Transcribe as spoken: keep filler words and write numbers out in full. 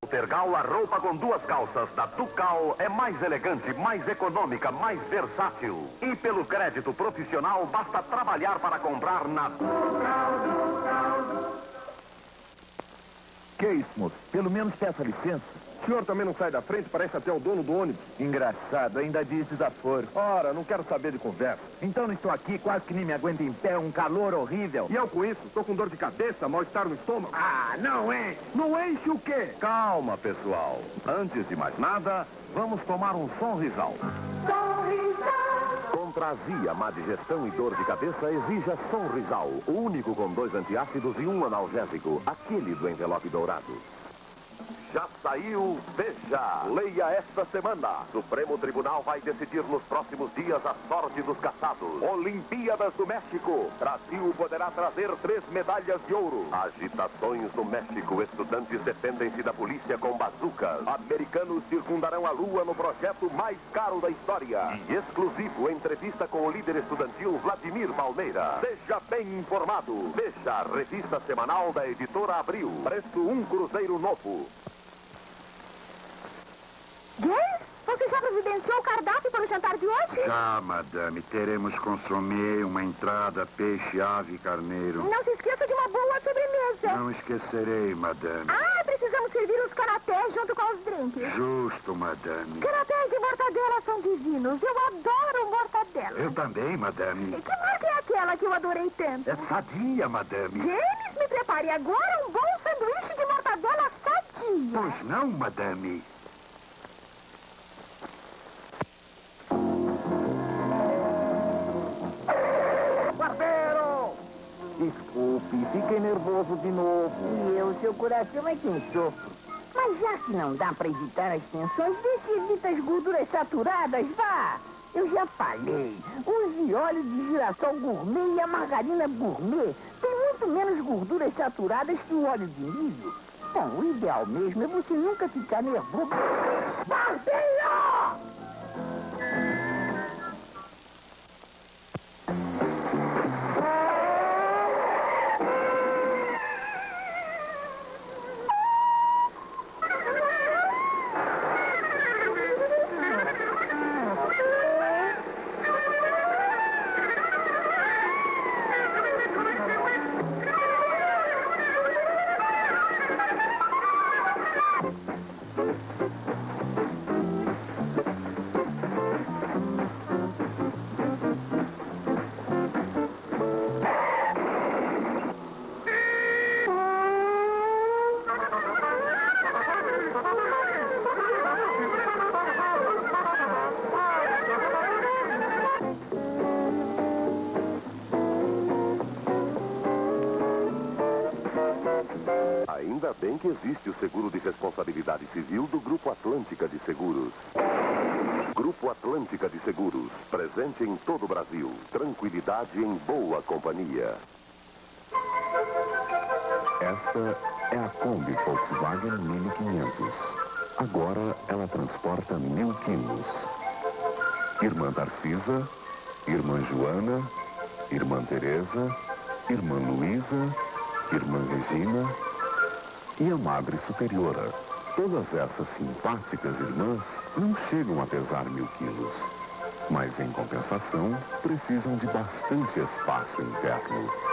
Tergal, a roupa com duas calças da Ducal é mais elegante, mais econômica, mais versátil. E pelo crédito profissional, basta trabalhar para comprar na Ducal, Ducal. Que isso, moço? Pelo menos peça licença. O senhor também não sai da frente, parece até o dono do ônibus. Engraçado, ainda diz desaforo. Ora, não quero saber de conversa. Então não estou aqui, quase que nem me aguento em pé, um calor horrível. E eu com isso? Estou com dor de cabeça, mal-estar no estômago. Ah, não enche. Não enche o quê? Calma, pessoal. Antes de mais nada, vamos tomar um Sonrisal. Contra azia, má digestão e dor de cabeça, exija Sonrisal. O único com dois antiácidos e um analgésico. Aquele do envelope dourado. Já saiu, veja, leia esta semana. Supremo Tribunal vai decidir nos próximos dias a sorte dos caçados. Olimpíadas do México. Brasil poderá trazer três medalhas de ouro. Agitações no México. Estudantes defendem-se da polícia com bazucas. Americanos circundarão a lua no projeto mais caro da história. E exclusivo, entrevista com o líder estudantil Vladimir Palmeira. Seja bem informado. Veja a revista semanal da editora Abril. Preço um cruzeiro novo. James, você já providenciou o cardápio para o jantar de hoje? Já, madame. Teremos consomé, uma entrada, peixe, ave e carneiro. Não se esqueça de uma boa sobremesa. Não esquecerei, madame. Ah, precisamos servir os canapés junto com os drinks. Justo, madame. Canapés de mortadela são divinos. Eu adoro mortadela. Eu também, madame. E que marca é aquela que eu adorei tanto? É sadia, madame. James, me prepare agora um bom sanduíche de mortadela sadia. Pois não, madame. Desculpe, fiquei nervoso de novo. E eu, seu coração é quem sofre. Mas já que não dá para evitar as tensões, vê se evita as gorduras saturadas, vá. Eu já falei, use óleo de girassol gourmet e a margarina gourmet tem muito menos gorduras saturadas que o óleo de milho. Bom, o ideal mesmo é você nunca ficar nervoso. Barbeiro! Ainda bem que existe o seguro de responsabilidade civil do Grupo Atlântica de Seguros. Grupo Atlântica de Seguros, presente em todo o Brasil. Tranquilidade em boa companhia. Esta é a Kombi Volkswagen Mini quinhentos. Agora ela transporta mil quilos. Irmã Tarcisa, Irmã Joana, Irmã Teresa, Irmã Luísa, Irmã Regina e a Madre Superiora. Todas essas simpáticas irmãs não chegam a pesar mil quilos, mas em compensação precisam de bastante espaço interno.